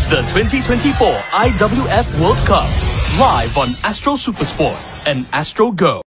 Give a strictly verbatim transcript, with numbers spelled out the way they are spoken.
the twenty twenty-four I W F World Cup live on Astro SuperSport and Astro Go.